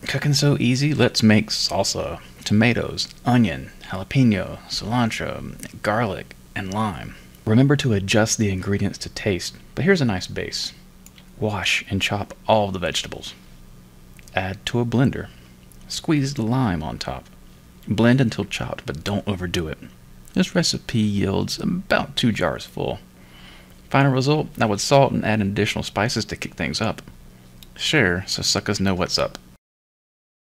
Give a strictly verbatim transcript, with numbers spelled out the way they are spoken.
Cooking so easy, let's make salsa. Tomatoes, onion, jalapeno, cilantro, garlic, and lime. Remember to adjust the ingredients to taste, but here's a nice base. Wash and chop all the vegetables. Add to a blender. Squeeze the lime on top. Blend until chopped, but don't overdo it. This recipe yields about two jars full. Final result, I would salt and add additional spices to kick things up. Share so suckers know what's up.